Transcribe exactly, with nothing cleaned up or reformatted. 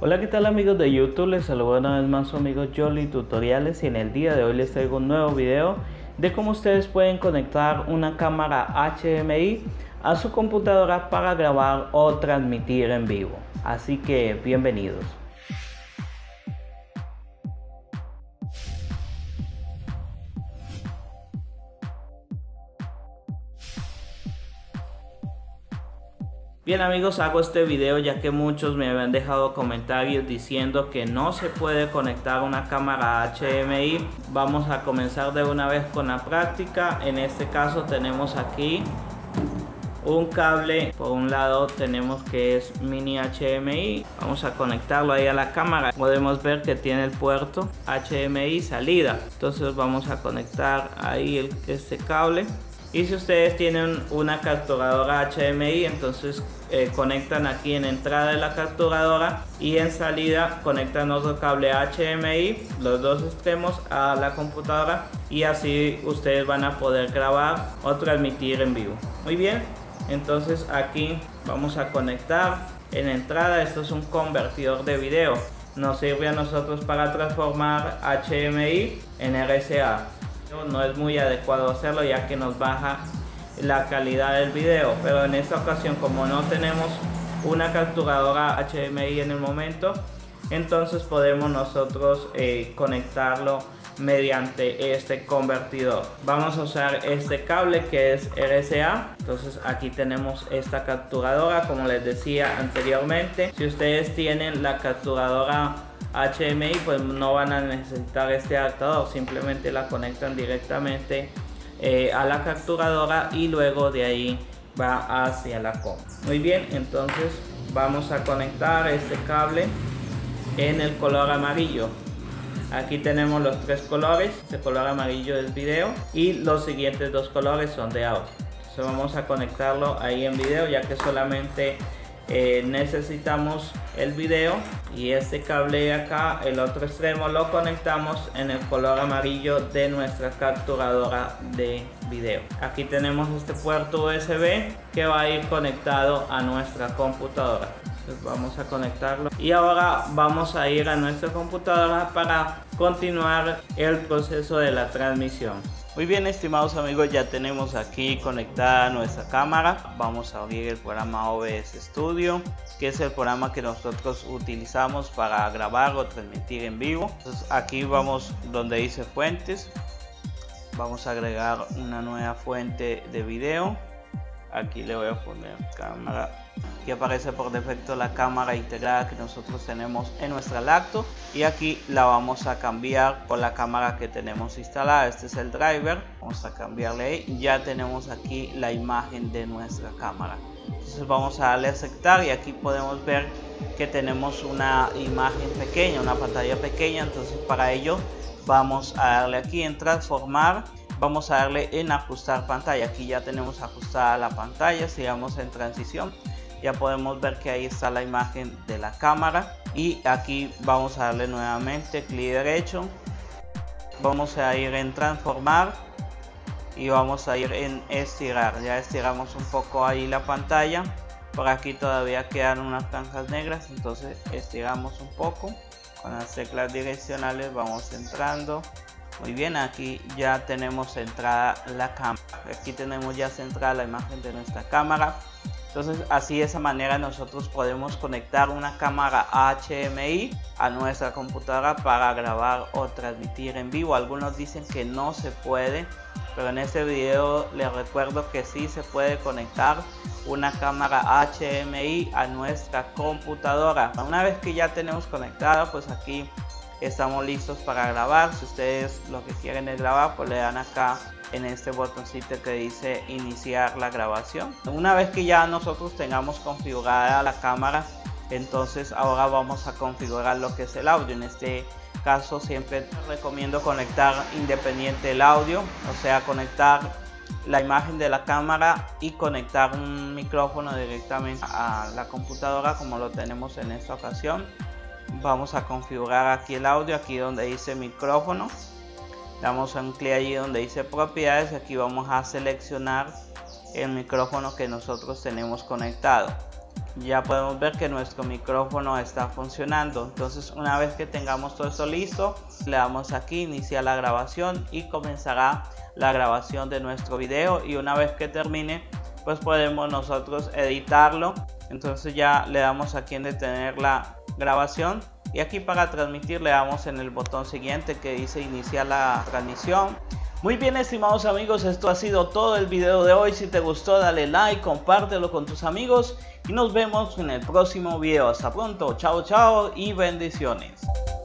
Hola, ¿qué tal amigos de YouTube? Les saludo una vez más su amigo Jolly Tutoriales y en el día de hoy les traigo un nuevo video de cómo ustedes pueden conectar una cámara H D M I a su computadora para grabar o transmitir en vivo. Así que bienvenidos. Bien amigos, hago este video ya que muchos me habían dejado comentarios diciendo que no se puede conectar una cámara H D M I. Vamos a comenzar de una vez con la práctica. En este caso tenemos aquí un cable. Por un lado tenemos que es mini H D M I. Vamos a conectarlo ahí a la cámara. Podemos ver que tiene el puerto H D M I salida. Entonces vamos a conectar ahí el, este cable. Y si ustedes tienen una capturadora H D M I, entonces eh, conectan aquí en entrada de la capturadora y en salida conectan otro cable H D M I, los dos extremos, a la computadora, y así ustedes van a poder grabar o transmitir en vivo. Muy bien, entonces aquí vamos a conectar en entrada. Esto es un convertidor de video, nos sirve a nosotros para transformar H D M I en R C A. No es muy adecuado hacerlo ya que nos baja la calidad del video, pero en esta ocasión, como no tenemos una capturadora H D M I en el momento, entonces podemos nosotros eh, conectarlo mediante este convertidor. Vamos a usar este cable que es R C A. Entonces aquí tenemos esta capturadora, como les decía anteriormente. Si ustedes tienen la capturadora H D M I, pues no van a necesitar este adaptador, simplemente la conectan directamente eh, a la capturadora y luego de ahí va hacia la com. Muy bien, entonces vamos a conectar este cable en el color amarillo. Aquí tenemos los tres colores. El color amarillo es video y los siguientes dos colores son de audio. Entonces vamos a conectarlo ahí en video, ya que solamente Eh, necesitamos el video, y este cable de acá, el otro extremo, lo conectamos en el color amarillo de nuestra capturadora de video. Aquí tenemos este puerto U S B que va a ir conectado a nuestra computadora. Entonces vamos a conectarlo y ahora vamos a ir a nuestra computadora para continuar el proceso de la transmisión. Muy bien, estimados amigos, ya tenemos aquí conectada nuestra cámara. Vamos a abrir el programa O B S Studio, que es el programa que nosotros utilizamos para grabar o transmitir en vivo. Entonces aquí vamos donde dice fuentes, vamos a agregar una nueva fuente de video. Aquí le voy a poner cámara. Aquí aparece por defecto la cámara integrada que nosotros tenemos en nuestra laptop, y aquí la vamos a cambiar por la cámara que tenemos instalada. Este es el driver, vamos a cambiarle ahí. Ya tenemos aquí la imagen de nuestra cámara. Entonces vamos a darle a aceptar y aquí podemos ver que tenemos una imagen pequeña, una pantalla pequeña. Entonces para ello vamos a darle aquí en transformar. Vamos a darle en ajustar pantalla. Aquí ya tenemos ajustada la pantalla. Sigamos en transición. Ya podemos ver que ahí está la imagen de la cámara, y aquí vamos a darle nuevamente clic derecho. Vamos a ir en transformar y vamos a ir en estirar. Ya estiramos un poco ahí la pantalla. Por aquí todavía quedan unas franjas negras, entonces estiramos un poco. Con las teclas direccionales vamos entrando. Muy bien, aquí ya tenemos centrada la cámara. Aquí tenemos ya centrada la imagen de nuestra cámara. Entonces así, de esa manera, nosotros podemos conectar una cámara H D M I a nuestra computadora para grabar o transmitir en vivo. Algunos dicen que no se puede, pero en este video les recuerdo que sí se puede conectar una cámara H D M I a nuestra computadora. Una vez que ya tenemos conectada, pues aquí estamos listos para grabar. Si ustedes lo que quieren es grabar, pues le dan acá en este botoncito que dice iniciar la grabación. Una vez que ya nosotros tengamos configurada la cámara, entonces ahora vamos a configurar lo que es el audio. En este caso siempre recomiendo conectar independiente el audio, o sea, conectar la imagen de la cámara y conectar un micrófono directamente a la computadora, como lo tenemos en esta ocasión. Vamos a configurar aquí el audio, aquí donde dice micrófono. Damos un clic allí donde dice propiedades. Aquí vamos a seleccionar el micrófono que nosotros tenemos conectado. ya podemos ver que nuestro micrófono está funcionando. Entonces una vez que tengamos todo esto listo, le damos aquí iniciar la grabación y comenzará la grabación de nuestro video, y una vez que termine pues podemos nosotros editarlo. Entonces ya le damos aquí en detener la grabación, y aquí para transmitir le damos en el botón siguiente que dice iniciar la transmisión. Muy bien, estimados amigos, esto ha sido todo el video de hoy. Si te gustó, dale like, compártelo con tus amigos y nos vemos en el próximo video. Hasta pronto, chao chao y bendiciones.